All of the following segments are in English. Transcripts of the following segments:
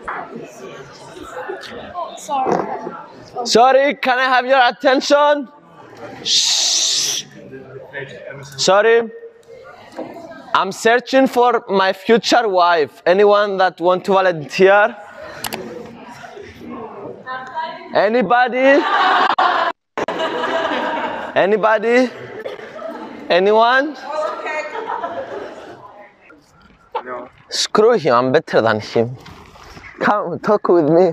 Sorry, can I have your attention? Shh. Sorry. I'm searching for my future wife. Anyone that want to volunteer? Anybody? Anybody? Anyone? No. Screw him, I'm better than him. Come, talk with me.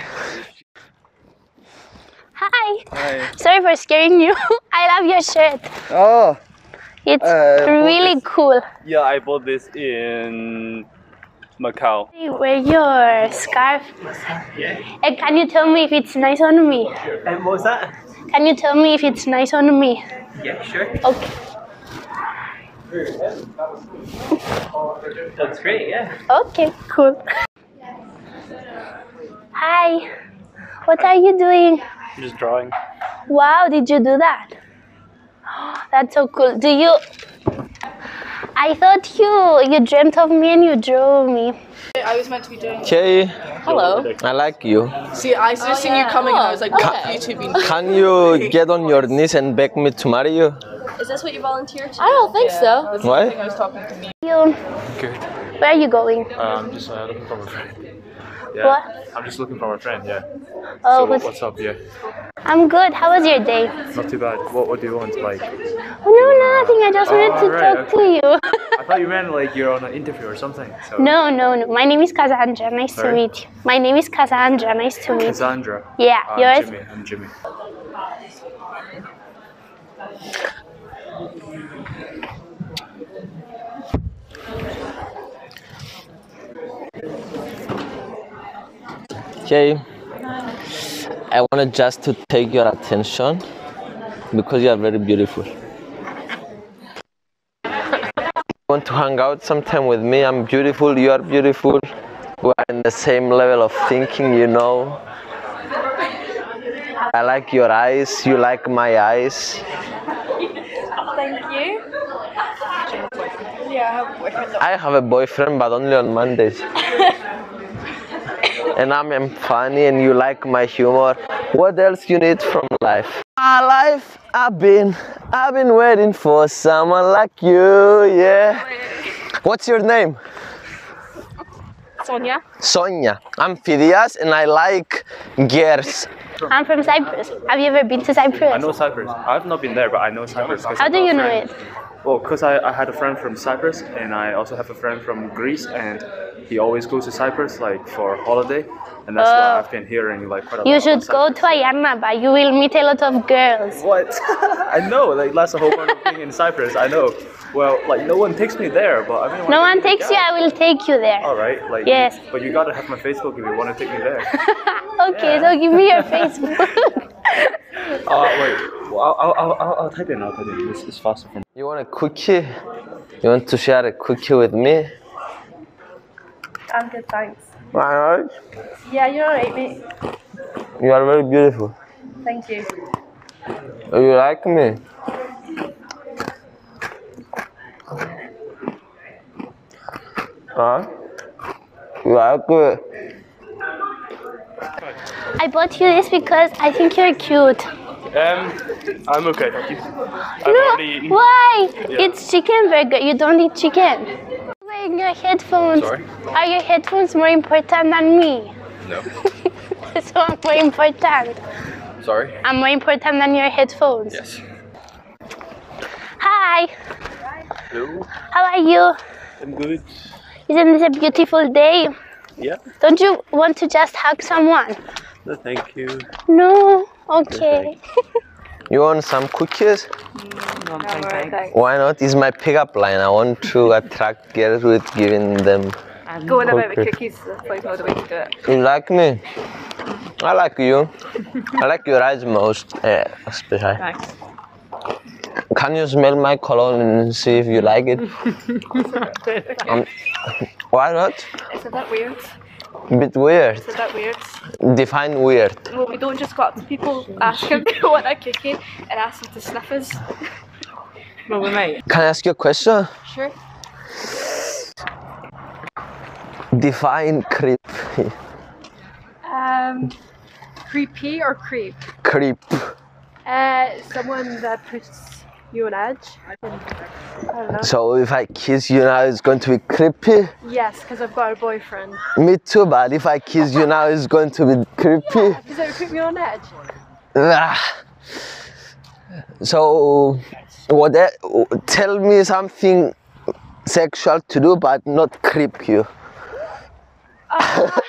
Hi. Hi. Sorry for scaring you. I love your shirt. Oh. It's really cool. Yeah, I bought this in Macau. Wear your scarf. And can you tell me if it's nice on me? And what was that? Can you tell me if it's nice on me? Yeah, sure. Okay. Looks great, yeah. Okay, cool. Hi. What are you doing? I'm just drawing. Wow, did you do that? That's so cool. Do you... I thought you dreamt of me and you drew me. I was meant to be doing. Okay, Hello. I like you. See, I just seen you coming and I was like, what have you two been doing? Can you get on your knees and beg me to marry you? Is this what you volunteered to? I don't think so. What? I was talking to me. You... Good. Where are you going? I'm just looking for my friend. Yeah. What? I'm just looking for my friend, yeah. Oh, So what's up, yeah? I'm good. How was your day? Not too bad. What do you want? Like, Oh, no, nothing. I just wanted to right, talk to you. I thought you meant like you're on an interview or something. So. No. My name is Cassandra. Nice to Sorry? meet you. My name is Cassandra. Nice to meet you. Cassandra. Yeah, yours? I'm Jimmy. Okay, I wanted just to take your attention because you are very beautiful. Want to hang out sometime with me? I'm beautiful, you are beautiful. We are in the same level of thinking, you know. I like your eyes, you like my eyes. Thank you. Yeah, I have a boyfriend. I have a boyfriend, but only on Mondays. And I'm funny and you like my humor. What else you need from life? My life, I've been waiting for someone like you, yeah. What's your name? Sonia. Sonia. I'm Phidias and I like girls. I'm from Cyprus. Have you ever been to Cyprus? I know Cyprus. I've not been there, but I know Cyprus. How do you know it? Well, because I had a friend from Cyprus, and I also have a friend from Greece, and he always goes to Cyprus like for holiday, and that's why I've been hearing like quite a lot. You should about go to Ayana, but you will meet a lot of girls. What? I know, like that's the whole point of being in Cyprus. I know. Well, like no one takes me there, but I mean. No one takes you, I will take you there. All right, like. Yes. But you gotta have my Facebook if you want to take me there. Okay, so give me your Facebook. Wait. Well, I'll type in. I'll type in. This is faster for me. You want a cookie? You want to share a cookie with me? I'm good, thanks. Alright. Yeah, you're alright, mate. You are very beautiful. Thank you. You like me? Huh? You like it? I bought you this because I think you're cute. I'm okay, thank you. No, why? Yeah. It's chicken burger. You don't eat chicken. Wearing your headphones. Sorry? Are your headphones more important than me? No. So I'm more important. Sorry? I'm more important than your headphones. Yes. Hi. Hello. How are you? I'm good. Isn't this a beautiful day? Yeah. Don't you want to just hug someone? No, thank you. No? Okay. You want some cookies? No, thanks. Why not? It's my pickup line. I want to attract girls with giving them. Go on about the cookies. cookies. That's like no other way to do it. You like me? I like you. I like your eyes most, especially. Thanks. Can you smell my cologne and see if you like it? Why not? It's a bit weird. Bit weird. It's a bit weird. Define weird. Well, we don't just go up to people, ask them if they want a cookie, and ask them to sniff us. Well, we might. Can I ask you a question? Sure. Define creep. Creepy or creep? Creep. Someone that puts you on edge. I don't know. So if I kiss you now, it's going to be creepy. Yes, because I've got a boyfriend. Me too, but if I kiss you now, it's going to be creepy. Because it would put me on edge. Ah. So, tell me something sexual to do, but not creep you.